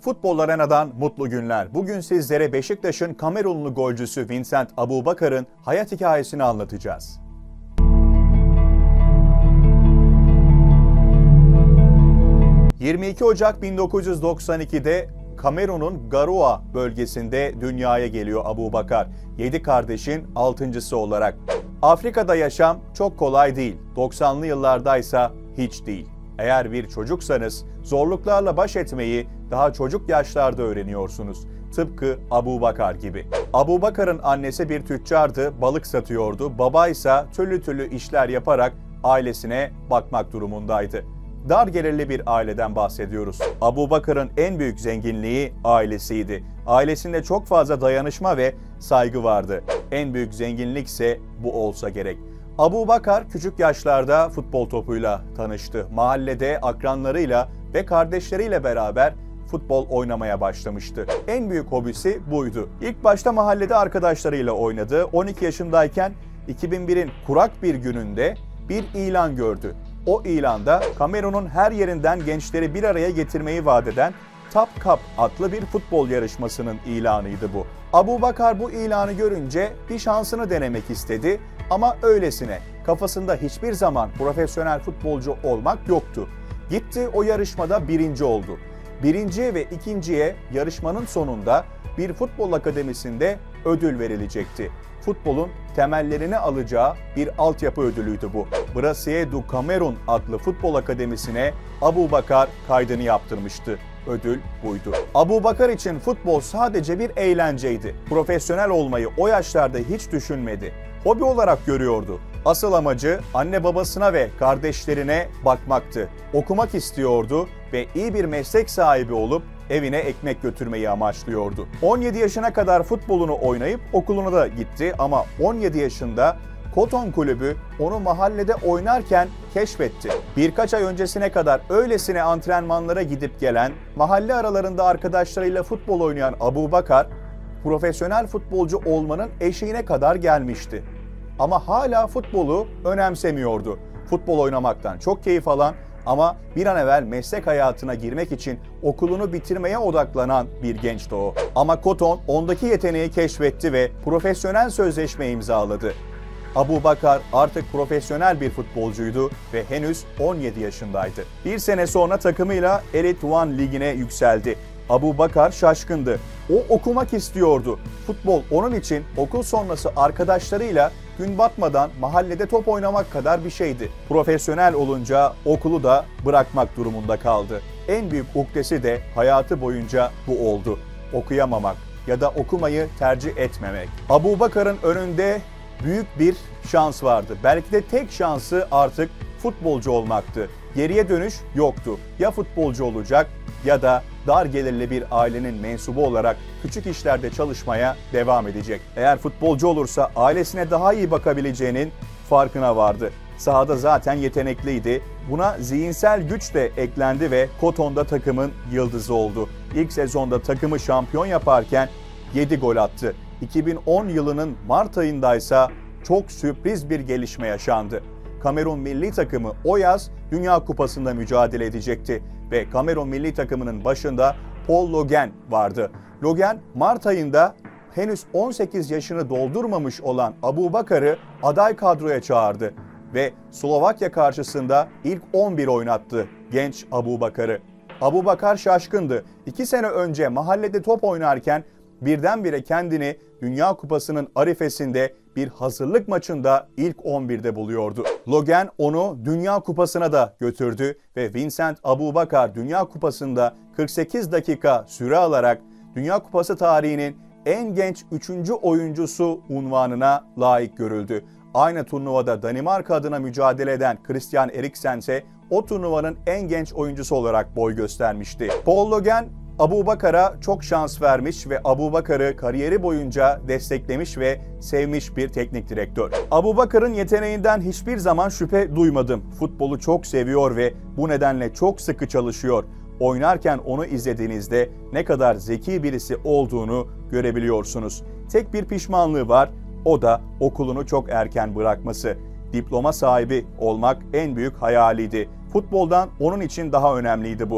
Futbol Arena'dan mutlu günler. Bugün sizlere Beşiktaş'ın Kamerunlu golcüsü Vincent Aboubakar'ın hayat hikayesini anlatacağız. ...22 Ocak 1992'de Kamerun'un Garoua bölgesinde dünyaya geliyor Aboubakar. 7 kardeşin 6.'sı olarak. Afrika'da yaşam çok kolay değil. 90'lı yıllardaysa hiç değil. Eğer bir çocuksanız zorluklarla baş etmeyi daha çocuk yaşlarda öğreniyorsunuz. Tıpkı Aboubakar gibi. Aboubakar'ın annesi bir tüccardı, balık satıyordu. Baba ise türlü işler yaparak ailesine bakmak durumundaydı. Dar gelirli bir aileden bahsediyoruz. Aboubakar'ın en büyük zenginliği ailesiydi. Ailesinde çok fazla dayanışma ve saygı vardı. En büyük zenginlik ise bu olsa gerek. Aboubakar küçük yaşlarda futbol topuyla tanıştı. Mahallede akranlarıyla ve kardeşleriyle beraber futbol oynamaya başlamıştı. En büyük hobisi buydu. İlk başta mahallede arkadaşlarıyla oynadı. 12 yaşındayken 2001'in kurak bir gününde bir ilan gördü. O ilanda Kamerun'un her yerinden gençleri bir araya getirmeyi vaat eden Top Cup adlı bir futbol yarışmasının ilanıydı bu. Aboubakar bu ilanı görünce bir şansını denemek istedi ama öylesine. Kafasında hiçbir zaman profesyonel futbolcu olmak yoktu. Gitti o yarışmada birinci oldu. Birinciye ve ikinciye yarışmanın sonunda bir futbol akademisinde ödül verilecekti. Futbolun temellerini alacağı bir altyapı ödülüydü bu. Brasserie du Cameroun adlı futbol akademisine Aboubakar kaydını yaptırmıştı. Ödül buydu. Aboubakar için futbol sadece bir eğlenceydi. Profesyonel olmayı o yaşlarda hiç düşünmedi. Hobi olarak görüyordu. Asıl amacı anne babasına ve kardeşlerine bakmaktı. Okumak istiyordu ve iyi bir meslek sahibi olup evine ekmek götürmeyi amaçlıyordu. 17 yaşına kadar futbolunu oynayıp okuluna da gitti ama 17 yaşında Koton Kulübü onu mahallede oynarken keşfetti. Birkaç ay öncesine kadar öylesine antrenmanlara gidip gelen, mahalle aralarında arkadaşlarıyla futbol oynayan Aboubakar, profesyonel futbolcu olmanın eşiğine kadar gelmişti. Ama hala futbolu önemsemiyordu. Futbol oynamaktan çok keyif alan ama bir an evvel meslek hayatına girmek için okulunu bitirmeye odaklanan bir gençti o. Ama Koton ondaki yeteneği keşfetti ve profesyonel sözleşme imzaladı. Aboubakar artık profesyonel bir futbolcuydu ve henüz 17 yaşındaydı. Bir sene sonra takımıyla Elite One Ligi'ne yükseldi. Aboubakar şaşkındı. O okumak istiyordu. Futbol onun için okul sonrası arkadaşlarıyla gün batmadan mahallede top oynamak kadar bir şeydi. Profesyonel olunca okulu da bırakmak durumunda kaldı. En büyük ukdesi de hayatı boyunca bu oldu. Okuyamamak ya da okumayı tercih etmemek. Aboubakar'ın önünde büyük bir şans vardı. Belki de tek şansı artık futbolcu olmaktı. Geriye dönüş yoktu. Ya futbolcu olacak ya da dar gelirli bir ailenin mensubu olarak küçük işlerde çalışmaya devam edecek. Eğer futbolcu olursa ailesine daha iyi bakabileceğinin farkına vardı. Sahada zaten yetenekliydi. Buna zihinsel güç de eklendi ve Koton'da takımın yıldızı oldu. İlk sezonda takımı şampiyon yaparken 7 gol attı. 2010 yılının Mart ayındaysa çok sürpriz bir gelişme yaşandı. Kamerun milli takımı o yaz Dünya Kupası'nda mücadele edecekti ve Kamerun milli takımının başında Paul Le Guen vardı. Le Guen Mart ayında henüz 18 yaşını doldurmamış olan Aboubakar'ı aday kadroya çağırdı ve Slovakya karşısında ilk 11 oynattı genç Aboubakar'ı. Aboubakar şaşkındı. 2 sene önce mahallede top oynarken birdenbire kendini Dünya Kupası'nın arifesinde bir hazırlık maçında ilk 11'de buluyordu. Le Guen onu Dünya Kupası'na da götürdü ve Vincent Aboubakar Dünya Kupası'nda 48 dakika süre alarak Dünya Kupası tarihinin en genç 3. oyuncusu unvanına layık görüldü. Aynı turnuvada Danimarka adına mücadele eden Christian Eriksen ise o turnuvanın en genç oyuncusu olarak boy göstermişti. Paul Le Guen Aboubakar'a çok şans vermiş ve Aboubakar'ı kariyeri boyunca desteklemiş ve sevmiş bir teknik direktör. Aboubakar'ın yeteneğinden hiçbir zaman şüphe duymadım. Futbolu çok seviyor ve bu nedenle çok sıkı çalışıyor. Oynarken onu izlediğinizde ne kadar zeki birisi olduğunu görebiliyorsunuz. Tek bir pişmanlığı var, o da okulunu çok erken bırakması. Diploma sahibi olmak en büyük hayaliydi. Futboldan onun için daha önemliydi bu.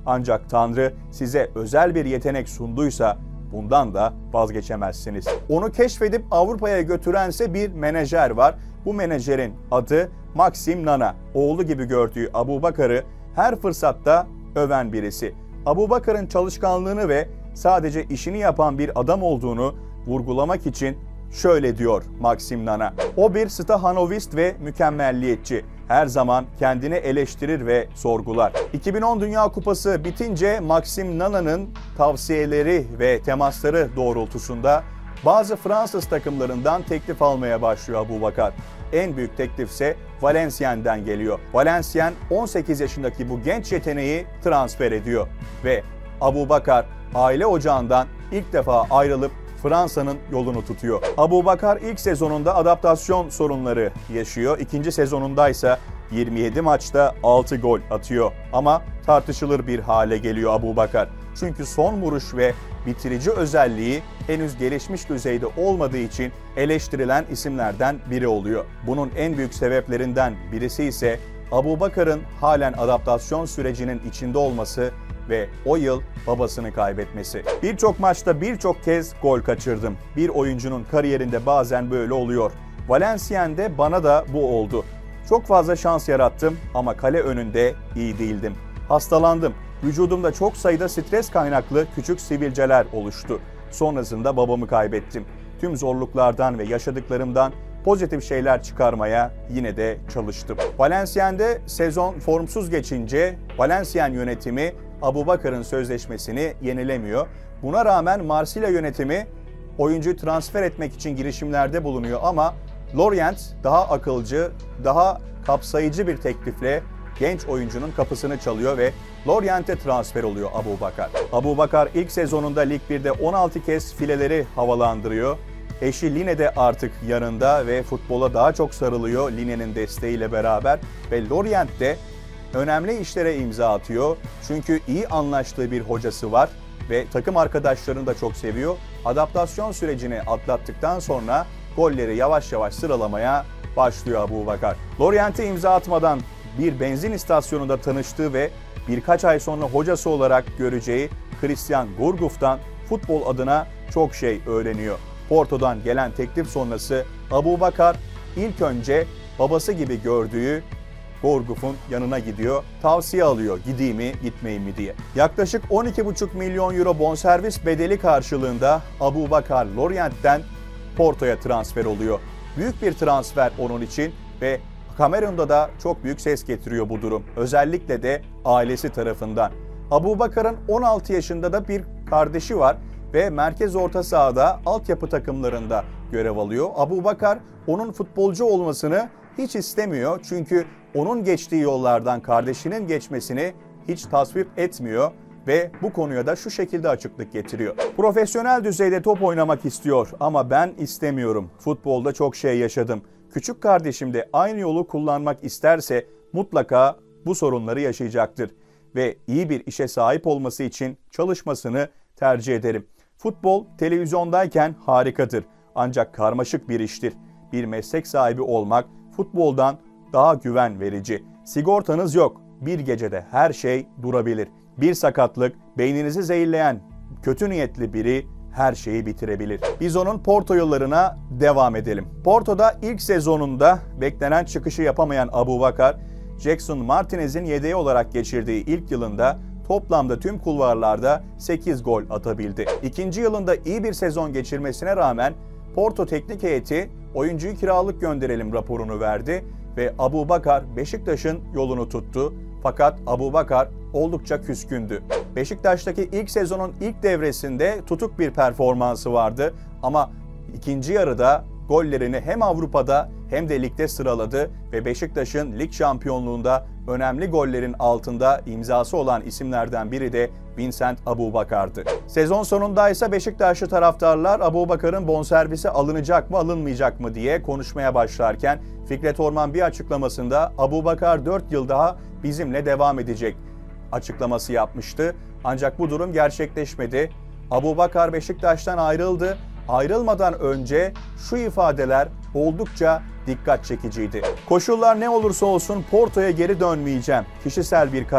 Ancak Tanrı size özel bir yetenek sunduysa bundan da vazgeçemezsiniz. Onu keşfedip Avrupa'ya götürense bir menajer var. Bu menajerin adı Maxim Nana. Oğlu gibi gördüğü Abubakar'ı her fırsatta öven birisi. Abubakar'ın çalışkanlığını ve sadece işini yapan bir adam olduğunu vurgulamak için şöyle diyor Maxim Nana. O bir stahanovist ve mükemmelliyetçi. Her zaman kendini eleştirir ve sorgular. 2010 Dünya Kupası bitince Maxim Nana'nın tavsiyeleri ve temasları doğrultusunda bazı Fransız takımlarından teklif almaya başlıyor Abubakar. En büyük teklif ise Valenciennes'den geliyor. Valenciennes 18 yaşındaki bu genç yeteneği transfer ediyor ve Abubakar aile ocağından ilk defa ayrılıp Fransa'nın yolunu tutuyor. Abubakar ilk sezonunda adaptasyon sorunları yaşıyor. İkinci sezonundaysa 27 maçta 6 gol atıyor. Ama tartışılır bir hale geliyor Abubakar. Çünkü son vuruş ve bitirici özelliği henüz gelişmiş düzeyde olmadığı için eleştirilen isimlerden biri oluyor. Bunun en büyük sebeplerinden birisi ise Abubakar'ın halen adaptasyon sürecinin içinde olması ve o yıl babasını kaybetmesi. Birçok maçta birçok kez gol kaçırdım. Bir oyuncunun kariyerinde bazen böyle oluyor. Valenciennes'de bana da bu oldu. Çok fazla şans yarattım ama kale önünde iyi değildim. Hastalandım. Vücudumda çok sayıda stres kaynaklı küçük sivilceler oluştu. Sonrasında babamı kaybettim. Tüm zorluklardan ve yaşadıklarımdan pozitif şeyler çıkarmaya yine de çalıştım. Valenciennes'de sezon formsuz geçince Valenciennes yönetimi Abubakar'ın sözleşmesini yenilemiyor. Buna rağmen Marsilya yönetimi oyuncuyu transfer etmek için girişimlerde bulunuyor ama Lorient daha akılcı, daha kapsayıcı bir teklifle genç oyuncunun kapısını çalıyor ve Lorient'e transfer oluyor Abubakar. Abubakar ilk sezonunda Lig 1'de 16 kez fileleri havalandırıyor. Eşi Line de artık yanında ve futbola daha çok sarılıyor Line'nin desteğiyle beraber ve Lorient'te önemli işlere imza atıyor. Çünkü iyi anlaştığı bir hocası var ve takım arkadaşlarını da çok seviyor. Adaptasyon sürecini atlattıktan sonra golleri yavaş yavaş sıralamaya başlıyor Abubakar. Lorient'e imza atmadan bir benzin istasyonunda tanıştığı ve birkaç ay sonra hocası olarak göreceği Christian Gourcuff'tan futbol adına çok şey öğreniyor. Porto'dan gelen teklif sonrası Abubakar ilk önce babası gibi gördüğü Gourcuff'un yanına gidiyor, tavsiye alıyor gideyim mi gitmeyeyim mi diye. Yaklaşık 12,5 milyon euro bonservis bedeli karşılığında Abubakar Lorient'ten Porto'ya transfer oluyor. Büyük bir transfer onun için ve Kamerun'da da çok büyük ses getiriyor bu durum. Özellikle de ailesi tarafından. Abubakar'ın 16 yaşında da bir kardeşi var ve merkez orta sahada altyapı takımlarında görev alıyor. Abubakar onun futbolcu olmasını hiç istemiyor çünkü onun geçtiği yollardan kardeşinin geçmesini hiç tasvip etmiyor ve bu konuya da şu şekilde açıklık getiriyor. Profesyonel düzeyde top oynamak istiyor ama ben istemiyorum. Futbolda çok şey yaşadım. Küçük kardeşim de aynı yolu kullanmak isterse mutlaka bu sorunları yaşayacaktır ve iyi bir işe sahip olması için çalışmasını tercih ederim. Futbol televizyondayken harikadır ancak karmaşık bir iştir. Bir meslek sahibi olmak futboldan daha güven verici. Sigortanız yok. Bir gecede her şey durabilir. Bir sakatlık, beyninizi zehirleyen kötü niyetli biri her şeyi bitirebilir. Biz onun Porto yollarına devam edelim. Porto'da ilk sezonunda beklenen çıkışı yapamayan Abubakar, Jackson Martinez'in yedeği olarak geçirdiği ilk yılında toplamda tüm kulvarlarda 8 gol atabildi. İkinci yılında iyi bir sezon geçirmesine rağmen Porto teknik heyeti oyuncuyu kiralık gönderelim raporunu verdi ve Abubakar Beşiktaş'ın yolunu tuttu. Fakat Abubakar oldukça küskündü. Beşiktaş'taki ilk sezonun ilk devresinde tutuk bir performansı vardı ama ikinci yarıda gollerini hem Avrupa'da hem de ligde sıraladı ve Beşiktaş'ın lig şampiyonluğunda önemli gollerin altında imzası olan isimlerden biri de Vincent Abubakar'dı. Sezon sonunda ise Beşiktaşlı taraftarlar Abubakar'ın bonservisi alınacak mı alınmayacak mı diye konuşmaya başlarken Fikret Orman bir açıklamasında Abubakar 4 yıl daha bizimle devam edecek açıklaması yapmıştı. Ancak bu durum gerçekleşmedi. Abubakar Beşiktaş'tan ayrıldı. Ayrılmadan önce şu ifadeler oldukça dikkat çekiciydi. Koşullar ne olursa olsun Porto'ya geri dönmeyeceğim. Kişisel bir karar.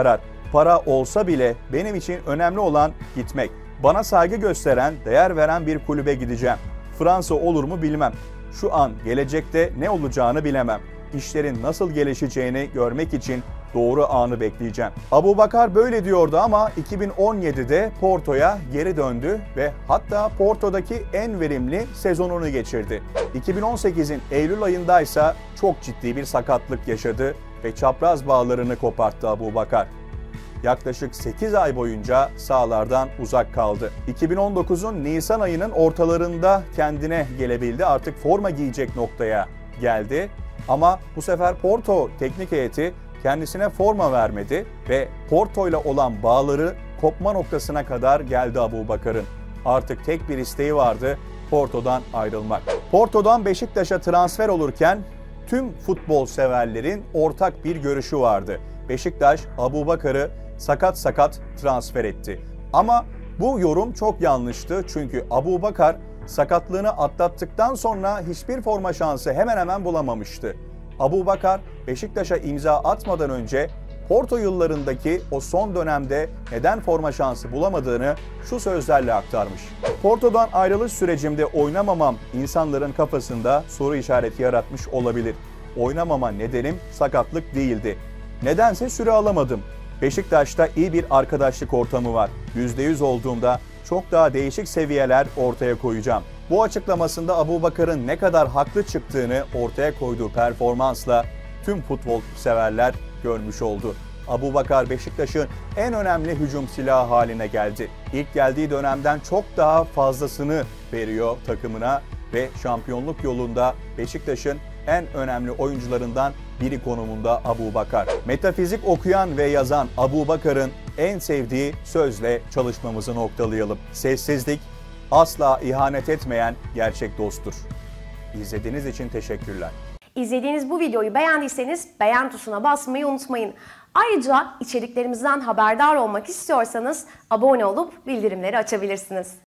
para olsa bile benim için önemli olan gitmek. Bana saygı gösteren, değer veren bir kulübe gideceğim. Fransa olur mu bilmem. Şu an gelecekte ne olacağını bilemem. İşlerin nasıl gelişeceğini görmek için doğru anı bekleyeceğim. Abubakar böyle diyordu ama 2017'de Porto'ya geri döndü ve hatta Porto'daki en verimli sezonunu geçirdi. 2018'in Eylül ayındaysa çok ciddi bir sakatlık yaşadı ve çapraz bağlarını koparttı Abubakar. Yaklaşık 8 ay boyunca sahalardan uzak kaldı. 2019'un Nisan ayının ortalarında kendine gelebildi. Artık forma giyecek noktaya geldi. Ama bu sefer Porto teknik heyeti kendisine forma vermedi ve Porto ile olan bağları kopma noktasına kadar geldi Abubakar'ın. Artık tek bir isteği vardı: Porto'dan ayrılmak. Porto'dan Beşiktaş'a transfer olurken tüm futbol severlerin ortak bir görüşü vardı. Beşiktaş Abubakar'ı sakat transfer etti. Ama bu yorum çok yanlıştı çünkü Abubakar sakatlığını atlattıktan sonra hiçbir forma şansı hemen hemen bulamamıştı. Abubakar Beşiktaş'a imza atmadan önce Porto yıllarındaki o son dönemde neden forma şansı bulamadığını şu sözlerle aktarmış. Porto'dan ayrılış sürecimde oynamamam insanların kafasında soru işareti yaratmış olabilir. Oynamama nedenim sakatlık değildi. Nedense süre alamadım. Beşiktaş'ta iyi bir arkadaşlık ortamı var. %100 olduğumda çok daha değişik seviyeler ortaya koyacağım. Bu açıklamasında Abubakar'ın ne kadar haklı çıktığını ortaya koyduğu performansla tüm futbol severler görmüş oldu. Abubakar Beşiktaş'ın en önemli hücum silahı haline geldi. İlk geldiği dönemden çok daha fazlasını veriyor takımına ve şampiyonluk yolunda Beşiktaş'ın en önemli oyuncularından biri konumunda Abubakar. Metafizik okuyan ve yazan Abubakar'ın en sevdiği sözle çalışmamızı noktalayalım. Sessizlik asla ihanet etmeyen gerçek dosttur. İzlediğiniz için teşekkürler. İzlediğiniz bu videoyu beğendiyseniz beğen tuşuna basmayı unutmayın. Ayrıca içeriklerimizden haberdar olmak istiyorsanız abone olup bildirimleri açabilirsiniz.